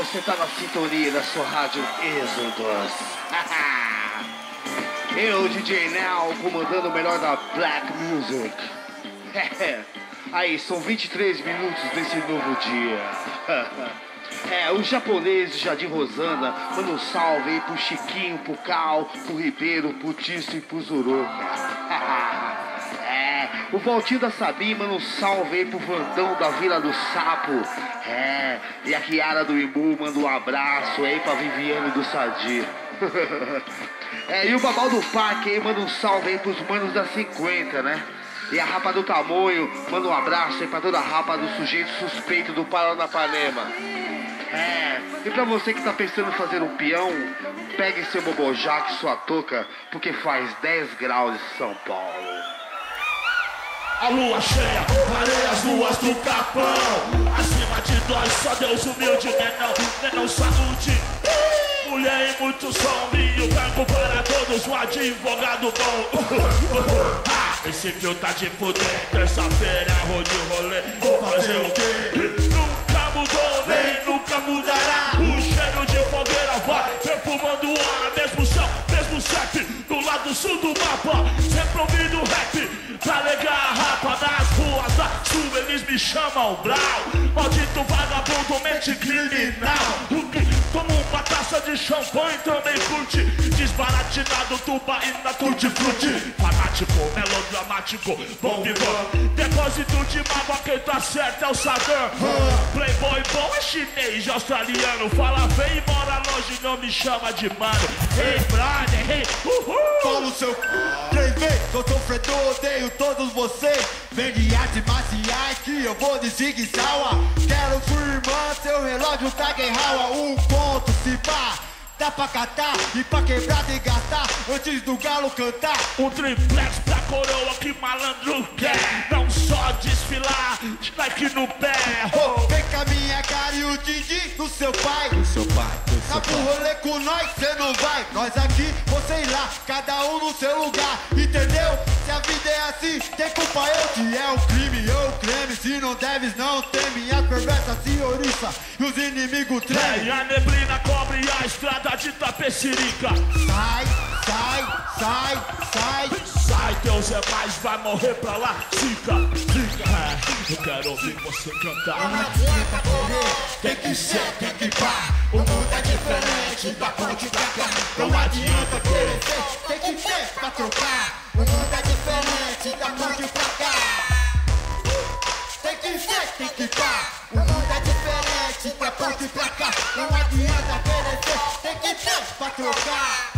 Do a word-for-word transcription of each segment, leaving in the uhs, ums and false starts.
você tá na sintonia da sua rádio Êxodos. Eu, D J Nel, comandando o melhor da Black Music. Aí, são vinte e três minutos desse novo dia. É, os japoneses de Jardim Rosana, manda um salve aí pro Chiquinho, pro Cal, pro Ribeiro, pro Tício e pro Zuruca. É, o Valtinho da Sabim manda um salve aí pro Vandão da Vila do Sapo. É, e a Kiara do Imbu manda um abraço aí pra Viviane do Sadi. É, e o Babal do Parque aí manda um salve aí pros manos da cinquenta, né? E a Rapa do Tamoio manda um abraço aí pra toda a rapa do sujeito suspeito do Paranapanema. É, e pra você que tá pensando em fazer um peão, pegue seu bobojaque, sua touca, porque faz dez graus em São Paulo. A lua cheia, areias luas do capão. Acima de nós, só Deus humilde, menão, menão saúde. Mulher e muito som, vinho branco para todos, um advogado bom. Esse fio tá de fuder, terça-feira é rua de rolê. Vou fazer o quê? Nunca mudou, nem nunca mudará. O cheiro de fogueira vai perfumando o ar. Mesmo chão, mesmo chefe, do lado sul do mapa. Sempre ouvindo rap. Pra alegar a rapa nas ruas da sul, eles me chamam Brau. Maldito vagabundo, mente criminal. O que toma uma taça de champanhe também curte. Desbaratinado, tubaína, tutti-frutti. Fanático, melodramático, bom vigor. Depósito de mágoa, quem tá certo é o Saddam. Playboy bom é chinês, australiano. Fala bem e mora longe, não me chama de mano. Hey, brother, hey, uhul. Fala seu c... Três vezes, eu sou Fredo, odeio todos vocês. Vem de artes marciais que eu vou de Zig-Zawa. Quero sua irmã, seu relógio tá guerraua. Um ponto, se pá, dá pra catar e pra quebrar e gastar antes do galo cantar. Um triplex pra coroa que malandro quer. Não só desfilar de Nike no pé. Oh, vem com a minha cara e o din-din do seu pai. Do seu pai, do Tá seu pro pai. rolê com nós, cê não vai. Nós aqui, você lá, cada um no seu lugar. Entendeu? Se a vida é assim, tem culpa eu que é o crime, eu creme. Se não deves, não teme. As perversas se oriça e os inimigos É, tremem. e a neblina cobre a estrada de Tapecirica. Sai, sai, sai, sai. Sai, Deus é mais, vai morrer pra lá. Fica, fica. É, eu quero ouvir você cantar. Não adianta correr, tem que ser, tem que pá. O mundo é diferente, da ponte pra cá. Não adianta querer ser, tem que ser pra trocar. O mundo é diferente, da ponte pra cá. Tem que ser, tem que pá. O mundo é diferente, da ponte pra cá. Não adianta querer ser, tem que ser pra trocar.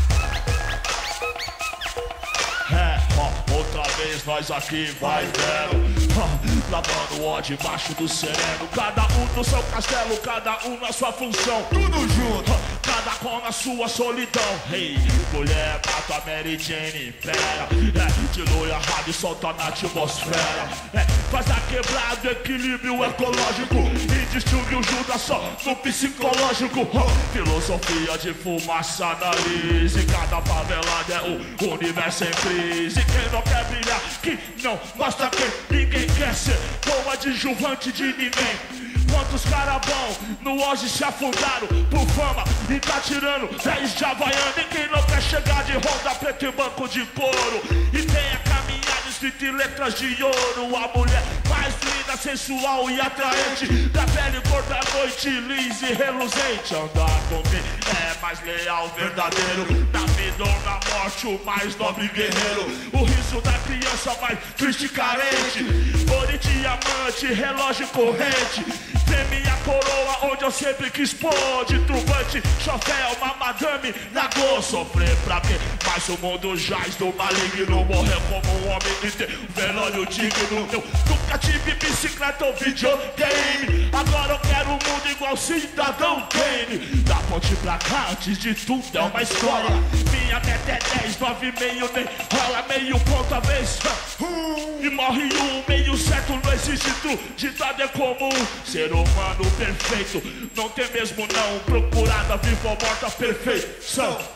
É, ó, outra vez nós aqui vai vendo. Lavando ó debaixo do sereno. Cada um no seu castelo, cada um na sua função. Tudo junto, cada qual na sua solidão. Hey, mulher, mata a Mary Jane, pera. É, dilui a rádio e solta na atmosfera. É, faz a quebrada, equilíbrio ecológico. E distingue o Judas só no psicológico. Filosofia de fumaça, analise. Cada favelada é o universo em crise. Quem não quer brilhar, que não mostra quem ninguém quer ser. Boa adjuvante de ninguém. Quantos cara bom no hoje se afundaram por fama e tá tirando dez de Havaiana. E quem não quer chegar de Honda preto e banco de couro e tem a caminhada escrita em letras de ouro. A mulher mais linda, sensual e atraente, da pele cor da noite, lisa e reluzente. Andar comigo é mais leal, verdadeiro. Na vida ou na morte, o mais nobre guerreiro. O riso da criança mais triste e carente. Ouro e diamante, relógio e corrente. Tem minha coroa onde eu sempre quis pôr. De turbante, chofé, uma madame na go. Sofrer pra quê? Mas o mundo jaz do maligno. Morreu como um homem inteiro, velório digno. Eu nunca tive bicicleta ou videogame. Agora eu quero um mundo igual Cidadão Kane. Da ponte pra cá, antes de tudo é uma história. Minha meta é dez, nove, meio, nem rola meio ponto a vez. E morre um, meio certo, não existe tu. Ditado é comum, ser humano perfeito não tem mesmo não. Procurada, viva ou morta, perfeição.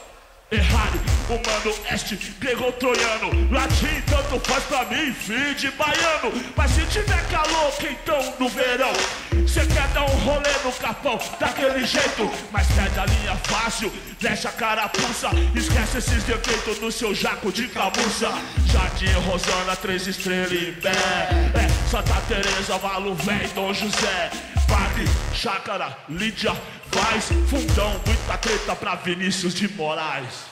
Errare, humano, este, grego, troiano. Latim, tanto faz pra mim, filho de baiano. Mas se tiver calor, então no verão cê quer dar um rolê no capão, daquele jeito. Mas perde a linha fácil, deixa a carapuça. Esquece esses defeitos no seu jaco de camuça. Jardim, Rosana, três estrelas em pé. É, Santa Teresa, Valo Véi, Dom José. Padre, Chácara, Lídia, Vaz, Fundão, muita treta pra Vinícius de Moraes.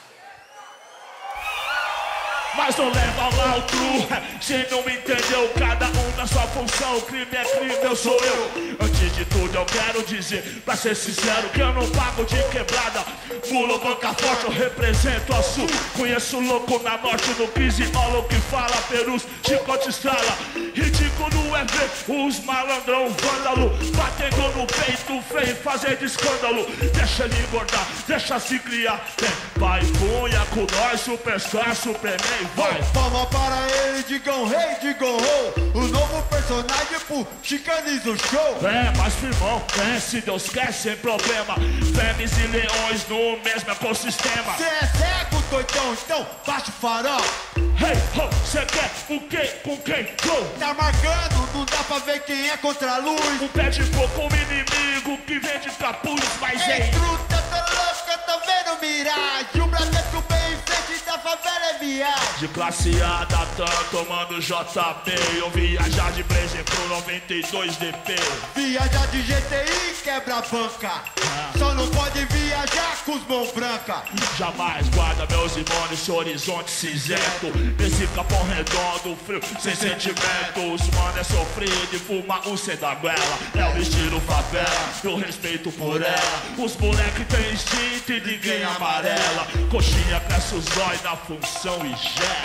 Mas não leva mal true, cê não me entendeu, cada um na sua função, crime é crime, eu sou eu. Antes de tudo eu quero dizer, pra ser sincero, que eu não pago de quebrada. Mulo, banca forte, eu represento a sul. Conheço louco na norte, no crise, olo que fala, perus, chicote estrala. Ridículo é ver os malandrão vândalo batendo no peito, feio, fazendo escândalo. Deixa ele engordar, deixa se criar. Tem pai, punha com nós, superstar, superman. Vai. Palma para ele, digam rei, digam ho. O novo personagem pro Chicaniza o show. É, mas firmão, é, se Deus quer, sem problema. Fêmeas e leões no mesmo ecossistema. Cê é cego, doidão, então baixa o farol. Hey, ho, cê quer o quê? Com quem? Go! Tá marcando, não dá pra ver quem é contra a luz. Um pé de fogo, um inimigo que vem de capuz, mas Ei, ei. truta, tá louca, tá vendo miragem. O Bradesco bem em frente da favela é viagem. De classe A da T A M, tomando J B. Eu viajar de Blazer pro noventa e dois D P. Viajar de G T I quebra a banca. Ah. Só não pode viajar com os mãos brancas. Jamais guarda meus irmãos nesse horizonte cinzento. Nesse capão redondo, frio, sem sentimentos. Mano é sofrido e fuma o C da goela. É o estilo favela, eu respeito por ela. Os moleque tem instinto e ninguém amarela. Coxinha cresce os olhos na função e gela.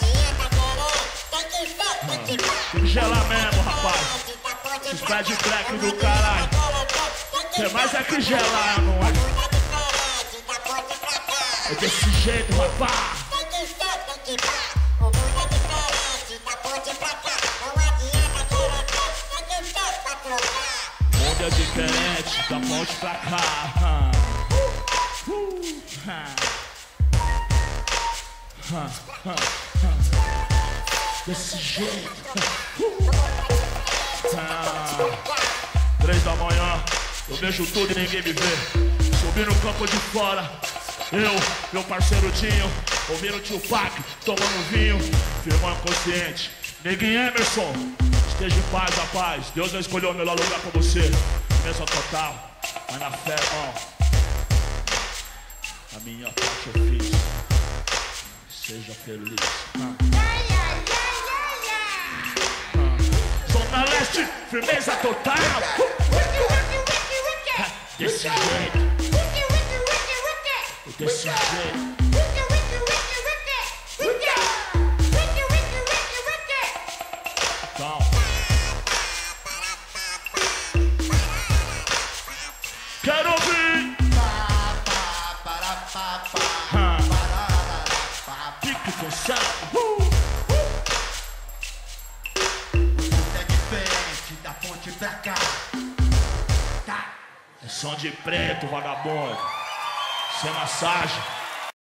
Gela mesmo, rapaz. Os pés de black do caralho. Tem mais é que gelar, não é? É desse jeito, rapaz. O mundo é diferente, da ponte pra cá. Uh, uh, uh, uh, uh. Desse jeito. Uh. Ah. Três da manhã, eu vejo tudo e ninguém me vê. Subi no campo de fora, eu, meu parceiro Dinho, ouvindo o tio Pac, tomando vinho, firmão inconsciente. Neguinho Emerson, esteja em paz, rapaz. Deus não escolheu o melhor lugar pra você. Mesa total, mas na fé, irmão. A minha parte eu fiz. Seja feliz. Ah. Zona Leste, firmeza total. Desse jeito. Desse jeito. Então. Quero ouvir. Fique cansado. Da ponte pra cá. Tá. É som de preto, vagabundo. Sem massagem.